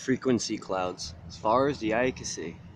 frequency clouds as far as the eye can see.